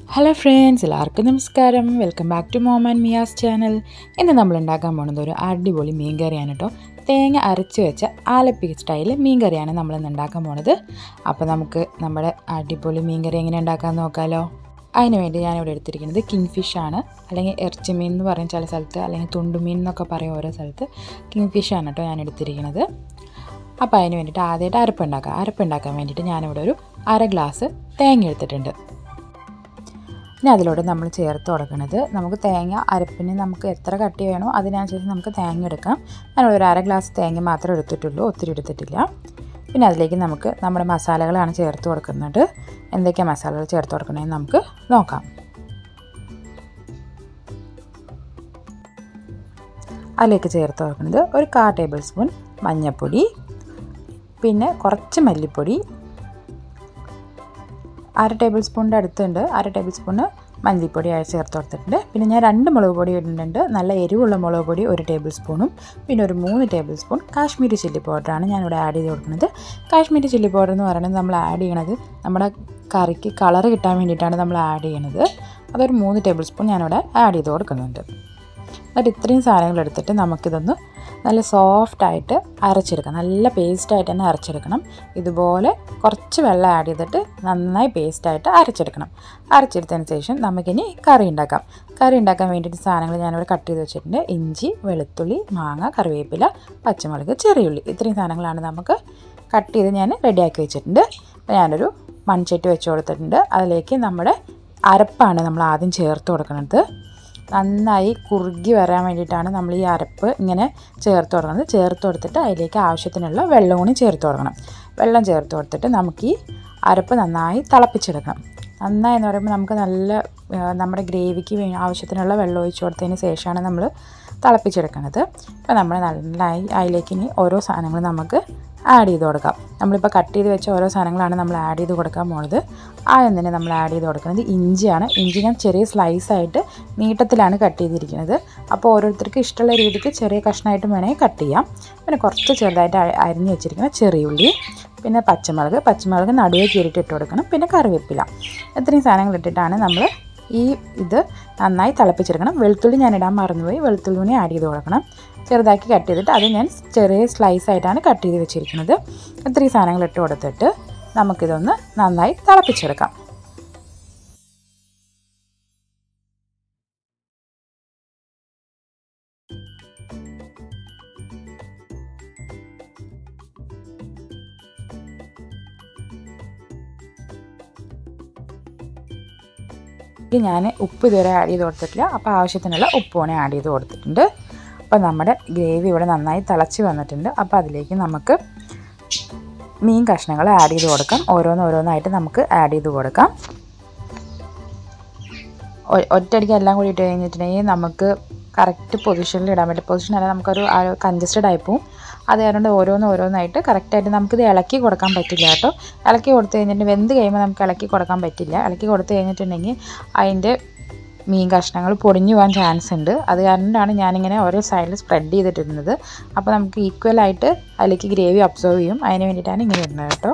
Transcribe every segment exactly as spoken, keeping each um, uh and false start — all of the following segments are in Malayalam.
Hello friends, എല്ലാവർക്കും നമസ്കാരം. Welcome back to mom and Mia's channel. ഇന്ന് നമ്മൾ ഉണ്ടാക്കാൻ പോകുന്നത് ഒരു അടിപൊളി മീൻ കറിയാണ് കേട്ടോ. തേങ്ങ അരച്ച് വെച്ച ആലപ്പി സ്റ്റൈൽ മീൻ കറിയാണ് നമ്മളിന്ന് ഉണ്ടാക്കാൻ പോകുന്നത്. അപ്പോൾ നമുക്ക് നമ്മുടെ അടിപൊളി മീൻ കറി എങ്ങനെ ഉണ്ടാക്കാമെന്ന് നോക്കാമല്ലോ. അതിന് വേണ്ടി ഞാനിവിടെ എടുത്തിരിക്കുന്നത് കിങ് ഫിഷ് ആണ്, അല്ലെങ്കിൽ ഇറച്ചി മീൻ എന്ന് പറയും ചില സ്ഥലത്ത്, അല്ലെങ്കിൽ തുണ്ടുമീൻ എന്നൊക്കെ പറയും ഓരോ സ്ഥലത്ത്. കിങ് ഫിഷ് ആണ് കേട്ടോ ഞാൻ എടുത്തിരിക്കുന്നത്. അപ്പോൾ അതിന് വേണ്ടിയിട്ട് ആദ്യമായിട്ട് അരപ്പുണ്ടാക്കാം. അരപ്പുണ്ടാക്കാൻ വേണ്ടിയിട്ട് ഞാനിവിടെ ഒരു അര ഗ്ലാസ് തേങ്ങ എടുത്തിട്ടുണ്ട്. ഇനി അതിലൂടെ നമ്മൾ ചേർത്ത് കൊടുക്കുന്നത്, നമുക്ക് തേങ്ങ അരപ്പിന് നമുക്ക് എത്ര കട്ടി വേണോ അതിനനുസരിച്ച് നമുക്ക് തേങ്ങ എടുക്കാം. ഞാനിവിടെ ഒരു അര ഗ്ലാസ് തേങ്ങ മാത്രമേ എടുത്തിട്ടുള്ളൂ, ഒത്തിരി എടുത്തിട്ടില്ല. പിന്നെ അതിലേക്ക് നമുക്ക് നമ്മുടെ മസാലകളാണ് ചേർത്ത് കൊടുക്കുന്നത്. എന്തൊക്കെയാണ് മസാലകൾ ചേർത്ത് കൊടുക്കണമെന്ന് നമുക്ക് നോക്കാം. അതിലേക്ക് ചേർത്ത് കൊടുക്കുന്നത് ഒരു കാൽ ടേബിൾ സ്പൂൺ മഞ്ഞൾപ്പൊടി, പിന്നെ കുറച്ച് മല്ലിപ്പൊടി, അര ടേബിൾ സ്പൂണിൻ്റെ അടുത്തുണ്ട്, അര ടേബിൾ സ്പൂണ് മല്ലിപ്പൊടി ചേർത്ത് കൊടുത്തിട്ടുണ്ട്. പിന്നെ ഞാൻ രണ്ട് മുളക് പൊടി ഇടുന്നുണ്ട്. നല്ല എരിവുള്ള മുളക് പൊടി ഒരു ടേബിൾ സ്പൂണും, പിന്നെ ഒരു മൂന്ന് ടേബിൾ സ്പൂൺ കാശ്മീരി ചില്ലി പൗഡറാണ് ഞാനിവിടെ ആഡ് ചെയ്ത് കൊടുക്കുന്നത്. കാശ്മീരി ചില്ലി പൗഡർ എന്ന് പറയുന്നത് നമ്മൾ ആഡ് ചെയ്യണത് നമ്മുടെ കറിക്ക് കളർ കിട്ടാൻ വേണ്ടിയിട്ടാണ് നമ്മൾ ആഡ് ചെയ്യണത്. അതൊരു മൂന്ന് ടേബിൾ സ്പൂൺ ഞാനിവിടെ ആഡ് ചെയ്ത് കൊടുക്കുന്നുണ്ട്. എന്നിട്ട് ഇത്രയും സാധനങ്ങൾ എടുത്തിട്ട് നമുക്കിതൊന്ന് നല്ല സോഫ്റ്റായിട്ട് അരച്ചെടുക്കാം. നല്ല പേസ്റ്റായിട്ട് തന്നെ അരച്ചെടുക്കണം. ഇതുപോലെ കുറച്ച് വെള്ളം ആഡ് ചെയ്തിട്ട് നന്നായി പേസ്റ്റായിട്ട് അരച്ചെടുക്കണം. അരച്ചെടുത്തതിന് ശേഷം നമുക്കിനി കറി ഉണ്ടാക്കാം. കറി ഉണ്ടാക്കാൻ വേണ്ടിയിട്ട് സാധനങ്ങൾ ഞാനിവിടെ കട്ട് ചെയ്ത് വെച്ചിട്ടുണ്ട്. ഇഞ്ചി, വെളുത്തുള്ളി, മാങ്ങ, കറിവേപ്പില, പച്ചമുളക്, ചെറിയുള്ളി, ഇത്രയും സാധനങ്ങളാണ് നമുക്ക് കട്ട് ചെയ്ത് ഞാൻ റെഡിയാക്കി വെച്ചിട്ടുണ്ട്. അപ്പോൾ ഞാനൊരു മൺചട്ടി വെച്ച് കൊടുത്തിട്ടുണ്ട്. അതിലേക്ക് നമ്മുടെ അരപ്പാണ് നമ്മൾ ആദ്യം ചേർത്ത് കൊടുക്കുന്നത്. നന്നായി കുറുകി വരാൻ വേണ്ടിയിട്ടാണ് നമ്മൾ ഈ അരപ്പ് ഇങ്ങനെ ചേർത്ത് കൊടുക്കുന്നത്. ചേർത്ത് കൊടുത്തിട്ട് അതിലേക്ക് ആവശ്യത്തിനുള്ള വെള്ളം കൂടി ചേർത്ത് കൊടുക്കണം. വെള്ളം ചേർത്ത് കൊടുത്തിട്ട് നമുക്ക് ഈ അരപ്പ് നന്നായി തിളപ്പിച്ചെടുക്കണം. നന്നായി എന്ന് പറയുമ്പോൾ നമുക്ക് നല്ല നമ്മുടെ ഗ്രേവിക്ക് ആവശ്യത്തിനുള്ള വെള്ളം ഒഴിച്ച് കൊടുത്തതിന് ശേഷമാണ് നമ്മൾ തിളപ്പിച്ചെടുക്കുന്നത്. അപ്പോൾ നമ്മൾ നന്നായി അതിലേക്ക് ഇനി ഓരോ സാധനങ്ങളും നമുക്ക് ആഡ് ചെയ്ത് കൊടുക്കാം. നമ്മളിപ്പോൾ കട്ട് ചെയ്ത് വെച്ച ഓരോ സാധനങ്ങളാണ് നമ്മൾ ആഡ് ചെയ്ത് കൊടുക്കാൻ പോകുന്നത്. ആദ്യം തന്നെ നമ്മൾ ആഡ് ചെയ്ത് കൊടുക്കുന്നത് ഇഞ്ചിയാണ്. ഇഞ്ചി ഞാൻ ചെറിയ സ്ലൈസായിട്ട് നീട്ടത്തിലാണ് കട്ട് ചെയ്തിരിക്കുന്നത്. അപ്പോൾ ഓരോരുത്തർക്ക് ഇഷ്ടമുള്ള രീതിക്ക് ചെറിയ കഷ്ണമായിട്ട് വേണമെങ്കിൽ കട്ട് ചെയ്യാം. പിന്നെ കുറച്ച് ചെറുതായിട്ട് അരിഞ്ഞ് വെച്ചിരിക്കുന്ന ചെറിയുള്ളി, പിന്നെ പച്ചമുളക് പച്ചമുളക് നടുവേ കീറിയിട്ട് ഇട്ട് കൊടുക്കണം. പിന്നെ കറിവേപ്പില, ഇത്രയും സാധനങ്ങൾ ഇട്ടിട്ടാണ് നമ്മൾ ഈ ഇത് നന്നായി തിളപ്പിച്ചെടുക്കണം. വെളുത്തുള്ളി ഞാൻ ഇടാൻ മറന്നുപോയി, വെളുത്തുള്ളി ആഡ് ചെയ്ത് കൊടുക്കണം. ചെറുതാക്കി കട്ട് ചെയ്തിട്ട് അത് ഞാൻ ചെറിയ സ്ലൈസായിട്ടാണ് കട്ട് ചെയ്ത് വെച്ചിരിക്കുന്നത്. ഇത്രയും സാധനങ്ങൾ ഇട്ട് കൊടുത്തിട്ട് നമുക്കിതൊന്ന് നന്നായി തിളപ്പിച്ചെടുക്കാം. ഞാൻ ഉപ്പ് ഇതുവരെ ആഡ് ചെയ്ത് കൊടുത്തിട്ടില്ല, അപ്പോൾ ആവശ്യത്തിനുള്ള ഉപ്പുമാണ് ആഡ് ചെയ്ത് കൊടുത്തിട്ടുണ്ട്. അപ്പോൾ നമ്മുടെ ഗ്രേവി ഇവിടെ നന്നായി തിളച്ച് വന്നിട്ടുണ്ട്. അപ്പോൾ അതിലേക്ക് നമുക്ക് മീൻ കഷ്ണങ്ങൾ ആഡ് ചെയ്ത് കൊടുക്കാം. ഓരോന്ന് ഓരോന്നായിട്ട് നമുക്ക് ആഡ് ചെയ്ത് കൊടുക്കാം. ഒറ്റയടിക്ക് എല്ലാം കൂടി ഇട്ട് കഴിഞ്ഞിട്ടുണ്ടെങ്കിൽ നമുക്ക് കറക്റ്റ് പൊസിഷനിൽ ഇടാൻ പറ്റും. പൊസിഷൻ അല്ല, നമുക്കൊരു കൺജസ്റ്റഡ് ആയി പോവും. അത് കാരണം ഓരോന്ന് ഓരോന്നായിട്ട് കറക്റ്റായിട്ട് നമുക്കിത് ഇളക്കി കൊടുക്കാൻ പറ്റില്ല കേട്ടോ. ഇളക്കി കൊടുത്തു കഴിഞ്ഞിട്ട് വെന്ത് കഴിയുമ്പോൾ നമുക്ക് ഇളക്കി കൊടുക്കാൻ പറ്റില്ല. ഇളക്കി കൊടുത്തു കഴിഞ്ഞിട്ടുണ്ടെങ്കിൽ അതിൻ്റെ മീൻ കഷ്ണങ്ങൾ പൊടിഞ്ഞു പോകാൻ ചാൻസ് ഉണ്ട്. അത് കാരണമാണ് ഞാനിങ്ങനെ ഓരോ സൈഡിൽ സ്പ്രെഡ് ചെയ്തിട്ടിരുന്നത്. അപ്പോൾ നമുക്ക് ഈക്വലായിട്ട് അതിലേക്ക് ഗ്രേവി അബ്സോർവ് ചെയ്യും. അതിന് വേണ്ടിയിട്ടാണ് ഇങ്ങനെ ഇടുന്നത് കേട്ടോ.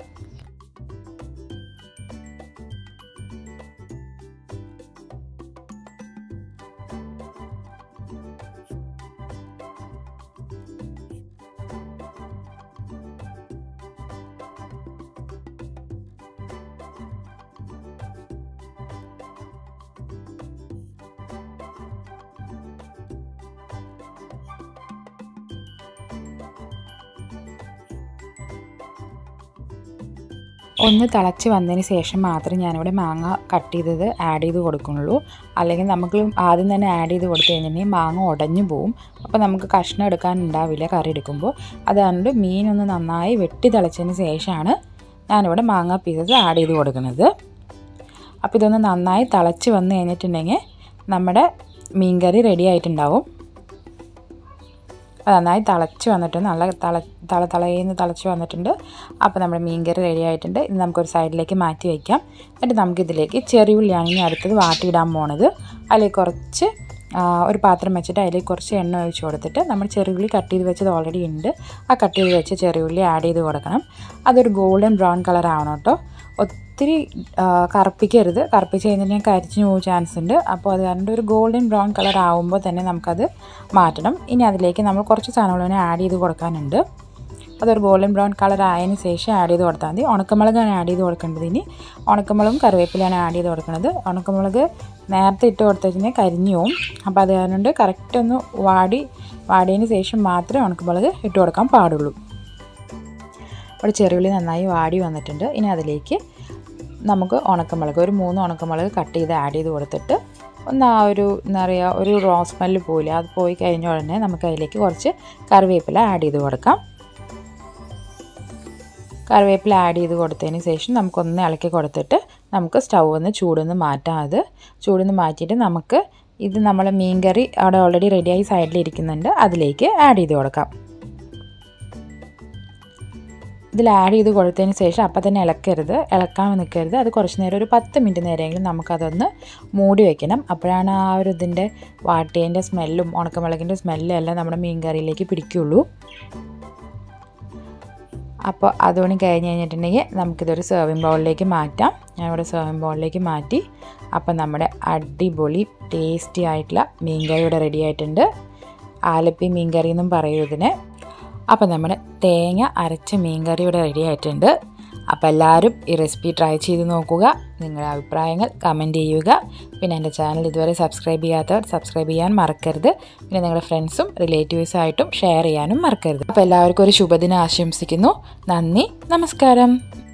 ഒന്ന് തിളച്ച് വന്നതിന് ശേഷം മാത്രമേ ഞാനിവിടെ മാങ്ങ കട്ട് ചെയ്തത് ആഡ് ചെയ്ത് കൊടുക്കുന്നുള്ളൂ. അല്ലെങ്കിൽ നമുക്ക് ആദ്യം തന്നെ ആഡ് ചെയ്ത് കൊടുത്തു കഴിഞ്ഞിട്ടുണ്ടെങ്കിൽ മാങ്ങ ഉടഞ്ഞു പോവും. അപ്പോൾ നമുക്ക് കഷ്ണം എടുക്കാൻ ഉണ്ടാവില്ല കറി എടുക്കുമ്പോൾ. അതുകൊണ്ട് മീനൊന്ന് നന്നായി വെട്ടി തിളച്ചതിന് ശേഷമാണ് ഞാനിവിടെ മാങ്ങ പീസസ് ആഡ് ചെയ്ത് കൊടുക്കുന്നത്. അപ്പോൾ ഇതൊന്ന് നന്നായി തിളച്ച് വന്ന് കഴിഞ്ഞിട്ടുണ്ടെങ്കിൽ നമ്മുടെ മീൻ കറി റെഡി ആയിട്ടുണ്ടാവും. അപ്പോൾ നന്നായി തിളച്ച് വന്നിട്ടുണ്ട്, നല്ല തള തള തളയെന്ന് തിളച്ച് വന്നിട്ടുണ്ട്. അപ്പോൾ നമ്മുടെ മീൻ കറി റെഡി ആയിട്ടുണ്ട്. ഇത് നമുക്കൊരു സൈഡിലേക്ക് മാറ്റി വയ്ക്കാം. എന്നിട്ട് നമുക്കിതിലേക്ക് ചെറിയുള്ളിയാണ് ഇനി അടുത്തത് വാട്ടിയിടാൻ പോണത്. അതിലേക്ക് കുറച്ച് ഒരു പാത്രം വെച്ചിട്ട് അതിലേക്ക് കുറച്ച് എണ്ണ ഒഴിച്ച് കൊടുത്തിട്ട് നമ്മൾ ചെറിയുള്ളി കട്ട് ചെയ്ത് വെച്ചത് ഓൾറെഡി ഉണ്ട്. ആ കട്ട് ചെയ്ത് വെച്ച ചെറിയുള്ളി ആഡ് ചെയ്ത് കൊടുക്കണം. അതൊരു ഗോൾഡൻ ബ്രൗൺ കളർ ആവണം കേട്ടോ. ഒത്തിരി കറുപ്പിക്കരുത്. കറുപ്പിച്ച് കഴിഞ്ഞാൽ കരിഞ്ഞു പോകാൻ ചാൻസ് ഉണ്ട്. അപ്പോൾ അത് കാരണം ഒരു ഗോൾഡൻ ബ്രൗൺ കളർ ആകുമ്പോൾ തന്നെ നമുക്കത് മാറ്റണം. ഇനി അതിലേക്ക് നമ്മൾ കുറച്ച് സാധനങ്ങൾ ആഡ് ചെയ്ത് കൊടുക്കാനുണ്ട്. അതൊരു ഗോൾഡൻ ബ്രൗൺ കളർ ആയതിന് ശേഷം ആഡ് ചെയ്ത് കൊടുത്താൽ മതി. ഉണക്കമുളകാണ് ആഡ് ചെയ്ത് കൊടുക്കേണ്ടത്. ഇനി ഉണക്കമുളകും കറിവേപ്പിലാണ് ആഡ് ചെയ്ത് കൊടുക്കുന്നത്. ഉണക്കമുളക് നേരത്തെ ഇട്ട് കൊടുത്തതിന് കരിഞ്ഞു പോവും. അപ്പോൾ അത് കാരണം കറക്റ്റ് ഒന്ന് വാടി വാടിയതിന് ശേഷം മാത്രമേ ഉണക്കമുളക് ഇട്ട് കൊടുക്കാൻ പാടുള്ളൂ. അവിടെ ചെറിയുള്ളി നന്നായി വാടി വന്നിട്ടുണ്ട്. ഇനി അതിലേക്ക് നമുക്ക് ഉണക്കമുളക് ഒരു മൂന്ന് ഉണക്കമുളക് കട്ട് ചെയ്ത് ആഡ് ചെയ്ത് കൊടുത്തിട്ട് ഒന്ന് ആ ഒരു എന്താ പറയുക ഒരു റോസ് സ്മെല്ല് പോലെ അത് പോയി കഴിഞ്ഞ ഉടനെ നമുക്ക് അതിലേക്ക് കുറച്ച് കറിവേപ്പില ആഡ് ചെയ്ത് കൊടുക്കാം. കറിവേപ്പില ആഡ് ചെയ്ത് കൊടുത്തതിന് ശേഷം നമുക്കൊന്ന് ഇളക്കി കൊടുത്തിട്ട് നമുക്ക് സ്റ്റൗ ഒന്ന് ചൂടൊന്ന് മാറ്റാം. അത് ചൂടൊന്ന് മാറ്റിയിട്ട് നമുക്ക് ഇത് നമ്മൾ മീൻ കറി അവിടെ ഓൾറെഡി റെഡിയായി സൈഡിലിരിക്കുന്നുണ്ട്, അതിലേക്ക് ആഡ് ചെയ്ത് കൊടുക്കാം. ഇതിൽ ആഡ് ചെയ്ത് കൊടുത്തതിന് ശേഷം അപ്പം തന്നെ ഇളക്കരുത്, ഇളക്കാൻ നിൽക്കരുത്. അത് കുറച്ച് നേരം ഒരു പത്ത് മിനിറ്റ് നേരമെങ്കിലും നമുക്കതൊന്ന് മൂടി വയ്ക്കണം. അപ്പോഴാണ് ആ ഒരു ഇതിൻ്റെ വാട്ടേൻ്റെ സ്മെല്ലും ഉണക്കമുളകിൻ്റെ സ്മെല്ലും എല്ലാം നമ്മുടെ മീൻ കറിയിലേക്ക് പിടിക്കുകയുള്ളൂ. അപ്പോൾ അതുകൊണ്ട് കഴിഞ്ഞ് കഴിഞ്ഞിട്ടുണ്ടെങ്കിൽ നമുക്കിതൊരു സെർവിങ് ബൗളിലേക്ക് മാറ്റാം. ഞാനിവിടെ സെർവിങ് ബൗളിലേക്ക് മാറ്റി. അപ്പം നമ്മുടെ അടിപൊളി ടേസ്റ്റി ആയിട്ടുള്ള മീൻ കറി ഇവിടെ റെഡി ആയിട്ടുണ്ട്. ആലപ്പി മീൻ കറി എന്നും പറയും ഇതിന്. അപ്പം നമ്മുടെ തേങ്ങ അരച്ച മീൻ കറി ഇവിടെ റെഡി ആയിട്ടുണ്ട്. അപ്പോൾ എല്ലാവരും ഈ റെസിപ്പി ട്രൈ ചെയ്ത് നോക്കുക. നിങ്ങളുടെ അഭിപ്രായങ്ങൾ കമൻറ്റ് ചെയ്യുക. പിന്നെ എൻ്റെ ചാനൽ ഇതുവരെ സബ്സ്ക്രൈബ് ചെയ്യാത്തവർ സബ്സ്ക്രൈബ് ചെയ്യാൻ മറക്കരുത്. പിന്നെ നിങ്ങളുടെ ഫ്രണ്ട്സും റിലേറ്റീവ്സായിട്ടും ഷെയർ ചെയ്യാനും മറക്കരുത്. അപ്പോൾ എല്ലാവർക്കും ഒരു ശുഭദിനം ആശംസിക്കുന്നു. നന്ദി, നമസ്കാരം.